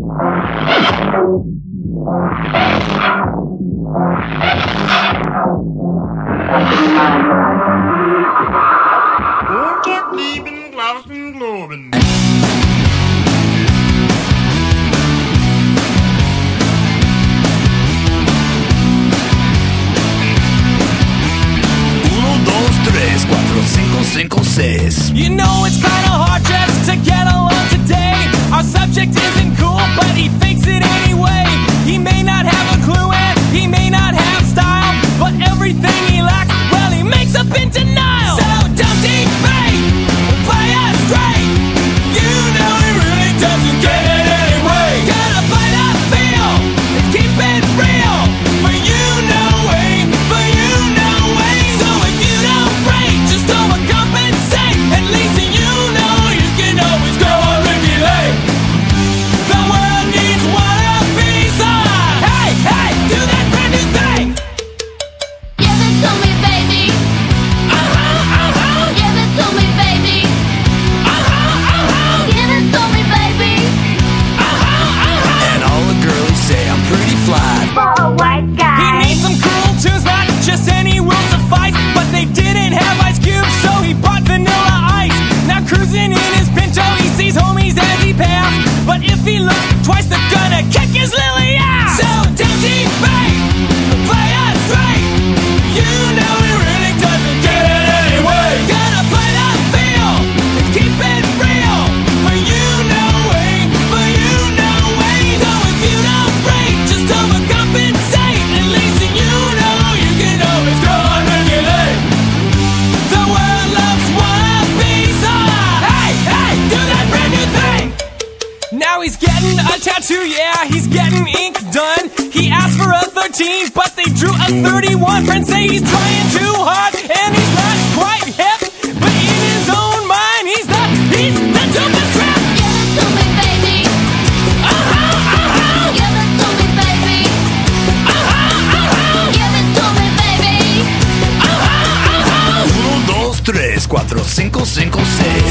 You know it's kinda hard just to get along today. Our subject isn't cool, but he fakes it anyway. He may not have a clue and he may not have style, but everything he lacks, well, he makes up in denial. So don't defame, play us straight. You know he really doesn't get it anyway. Gotta play that feel and keep it real. For you, no way, for you, no way. So if you don't break, just overcompensate. At least you know you can always go on Ricky Lake. The world needs one of these. Hey, hey, do that brand new thing. Give it to me, baby. Give it to me, baby. Give it to me, baby. And all the girlies say I'm pretty fly. For a white guy. He needs some cool tunes, not just any will suffice. But they didn't have Ice Cube, so he bought Vanilla Ice. Now cruising in his Pinto, he sees homies as he passed. But if he looks twice, they're gonna kick his lily ass. So don't defame, play us straight. You know he really doesn't get it anyway. Gotta play that feel and keep it real. For you, no way, for you, no way. So if you don't break, just overcompensate. At least you know you can always go on regulate. The world loves one piece. Hey, hey, do that brand new thing. Now he's getting a tattoo, yeah, he's getting ink done. He asked for a 13, but they drew a 31. Friends say he's trying too hard, and he's not quite hip. But in his own mind, he's the dopest rap. Give it to me, baby. Give it to me, baby. Give it to me, baby. 1, 2, 3, 4, 5, 5, 6